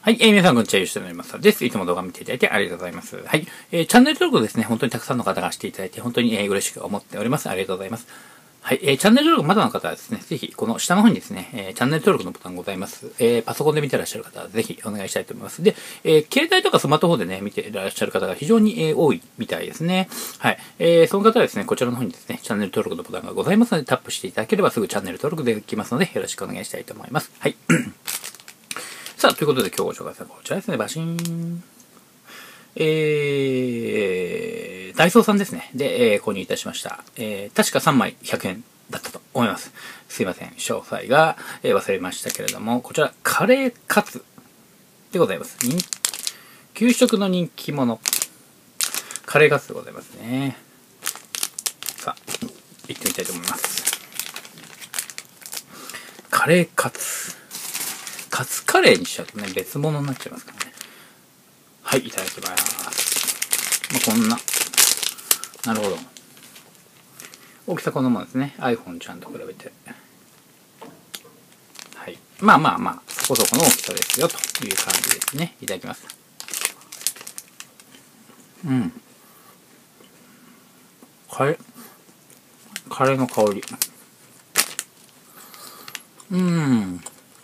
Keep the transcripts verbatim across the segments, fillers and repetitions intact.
はい、えー、皆さんこんにちは、ゆうしとなりますです。いつも動画見ていただいてありがとうございます。はい、えー、チャンネル登録ですね、本当にたくさんの方がしていただいて、本当に、えー、嬉しく思っております。ありがとうございます。はい、えー、チャンネル登録まだの方はですね、ぜひ、この下の方にですね、えー、チャンネル登録のボタンございます。えー、パソコンで見てらっしゃる方は、ぜひお願いしたいと思います。で、えー、携帯とかスマートフォンでね、見てらっしゃる方が非常に、えー、多いみたいですね。はい、えー、その方はですね、こちらの方にですね、チャンネル登録のボタンがございますので、タップしていただければすぐチャンネル登録できますので、よろしくお願いしたいと思います。はい。さあ、ということで今日ご紹介するのはこちらですね。バシーン。えー、ダイソーさんですね。で、えー、購入いたしました。えー、確かさんまいひゃくえんだったと思います。すいません。詳細が、えー、忘れましたけれども、こちら、カレーカツでございます。給食の人気者。カレーカツでございますね。さあ、行ってみたいと思います。カレーカツ。カツカレーにしちゃうとね、別物になっちゃいますからね。はい、いただきます。まあ、こんな。なるほど。大きさこのままですね。iPhone ちゃんと比べて。はい。まあまあまあ、そこそこの大きさですよ、という感じですね。いただきます。うん。カレー、カレーの香り。うーん。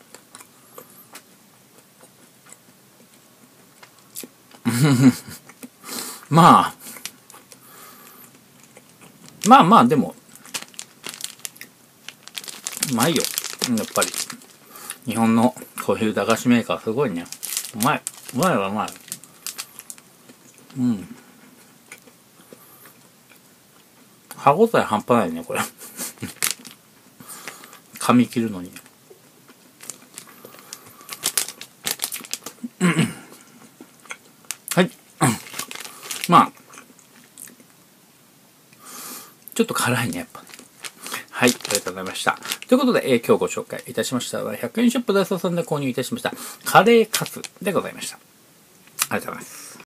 まあ、まあまあ、でも、うまいよ。やっぱり。日本のこういう駄菓子メーカーすごいね。うまい。うまいはうまい。うん。歯応え半端ないね、これ。噛み切るのに。はい。まあ、ちょっと辛いね、やっぱ。はい、ありがとうございました。ということで、えー、今日ご紹介いたしましたのは、ひゃくえんショップダイソーさんで購入いたしました、カレーカツでございました。ありがとうございます。